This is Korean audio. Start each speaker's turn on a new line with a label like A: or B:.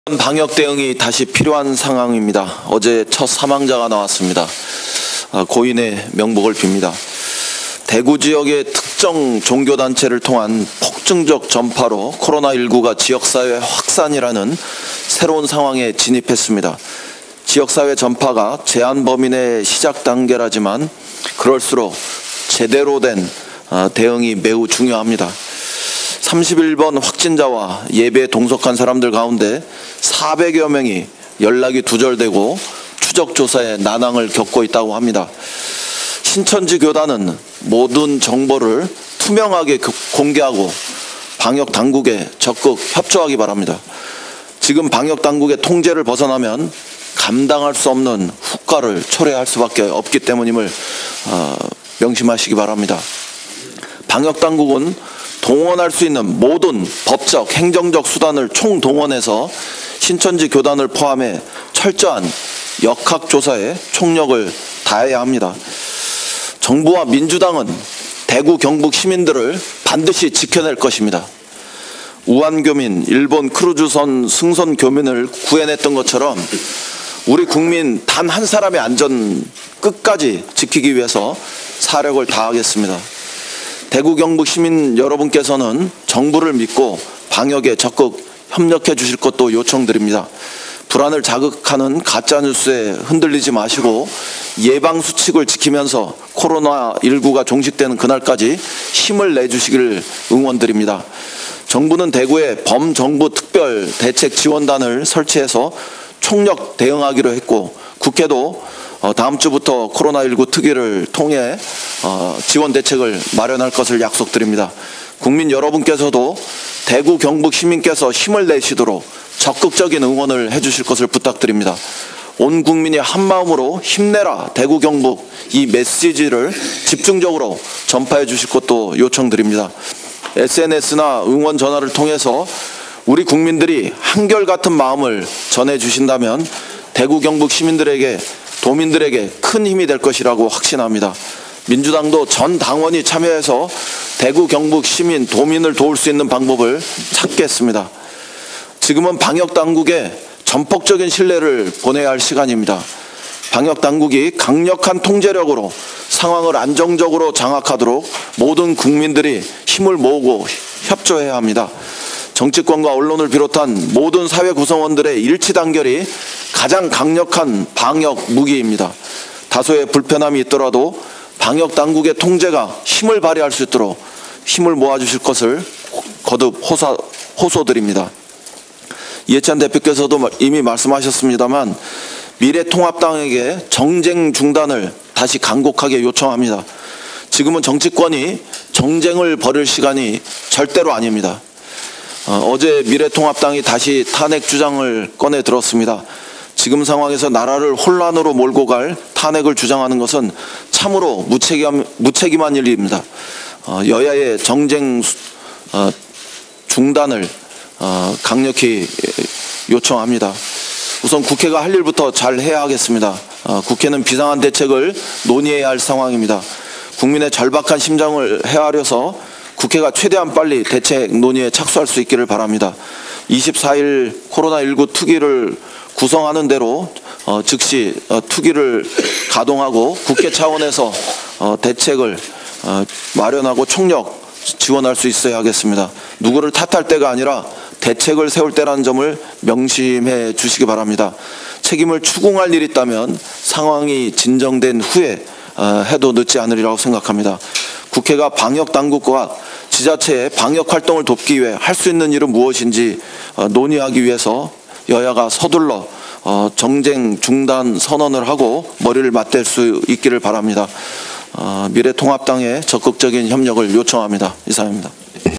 A: 방역 대응이 다시 필요한 상황입니다. 어제 첫 사망자가 나왔습니다. 고인의 명복을 빕니다. 대구 지역의 특정 종교단체를 통한 폭증적 전파로 코로나19가 지역사회 확산이라는 새로운 상황에 진입했습니다. 지역사회 전파가 제한 범위 내 시작 단계라지만 그럴수록 제대로 된 대응이 매우 중요합니다. 31번 확진자와 예배에 동석한 사람들 가운데 400여 명이 연락이 두절되고 추적조사에 난항을 겪고 있다고 합니다. 신천지 교단은 모든 정보를 투명하게 공개하고 방역당국에 적극 협조하기 바랍니다. 지금 방역당국의 통제를 벗어나면 감당할 수 없는 후과를 초래할 수밖에 없기 때문임을 명심하시기 바랍니다. 방역당국은 동원할 수 있는 모든 법적, 행정적 수단을 총동원해서 신천지 교단을 포함해 철저한 역학조사에 총력을 다해야 합니다. 정부와 민주당은 대구 경북 시민들을 반드시 지켜낼 것입니다. 우한교민, 일본 크루즈선 승선 교민을 구해냈던 것처럼 우리 국민 단 한 사람의 안전 끝까지 지키기 위해서 사력을 다하겠습니다. 대구 경북 시민 여러분께서는 정부를 믿고 방역에 적극 협력해 주실 것도 요청드립니다. 불안을 자극하는 가짜뉴스에 흔들리지 마시고 예방수칙을 지키면서 코로나19가 종식되는 그날까지 힘을 내주시기를 응원드립니다. 정부는 대구에 범정부 특별 대책 지원단을 설치해서 총력 대응하기로 했고 국회도 다음 주부터 코로나19 특위를 통해 지원 대책을 마련할 것을 약속드립니다. 국민 여러분께서도 대구 경북 시민께서 힘을 내시도록 적극적인 응원을 해주실 것을 부탁드립니다. 온 국민이 한마음으로 힘내라 대구 경북 이 메시지를 집중적으로 전파해 주실 것도 요청드립니다. SNS나 응원 전화를 통해서 우리 국민들이 한결같은 마음을 전해 주신다면 대구 경북 시민들에게 도민들에게 큰 힘이 될 것이라고 확신합니다. 민주당도 전 당원이 참여해서 대구 경북 시민 도민을 도울 수 있는 방법을 찾겠습니다. 지금은 방역당국에 전폭적인 신뢰를 보내야 할 시간입니다. 방역당국이 강력한 통제력으로 상황을 안정적으로 장악하도록 모든 국민들이 힘을 모으고 협조해야 합니다. 정치권과 언론을 비롯한 모든 사회 구성원들의 일치단결이 가장 강력한 방역 무기입니다. 다소의 불편함이 있더라도 방역당국의 통제가 힘을 발휘할 수 있도록 힘을 모아주실 것을 거듭 호소드립니다. 이해찬 대표께서도 이미 말씀하셨습니다만 미래통합당에게 정쟁 중단을 다시 간곡하게 요청합니다. 지금은 정치권이 정쟁을 벌일 시간이 절대로 아닙니다. 어제 미래통합당이 다시 탄핵 주장을 꺼내 들었습니다. 지금 상황에서 나라를 혼란으로 몰고 갈 탄핵을 주장하는 것은 참으로 무책임한 일입니다. 여야의 정쟁 중단을 강력히 요청합니다. 우선 국회가 할 일부터 잘 해야 하겠습니다. 국회는 비상한 대책을 논의해야 할 상황입니다. 국민의 절박한 심정을 헤아려서 국회가 최대한 빨리 대책 논의에 착수할 수 있기를 바랍니다. 24일 코로나19 특위를 구성하는 대로 즉시 특위를 가동하고 국회 차원에서 대책을 마련하고 총력 지원할 수 있어야 하겠습니다. 누구를 탓할 때가 아니라 대책을 세울 때라는 점을 명심해 주시기 바랍니다. 책임을 추궁할 일이 있다면 상황이 진정된 후에 해도 늦지 않으리라고 생각합니다. 국회가 방역당국과 지자체의 방역활동을 돕기 위해 할 수 있는 일은 무엇인지 논의하기 위해서 여야가 서둘러 정쟁 중단 선언을 하고 머리를 맞댈 수 있기를 바랍니다. 미래통합당의 적극적인 협력을 요청합니다. 이상입니다.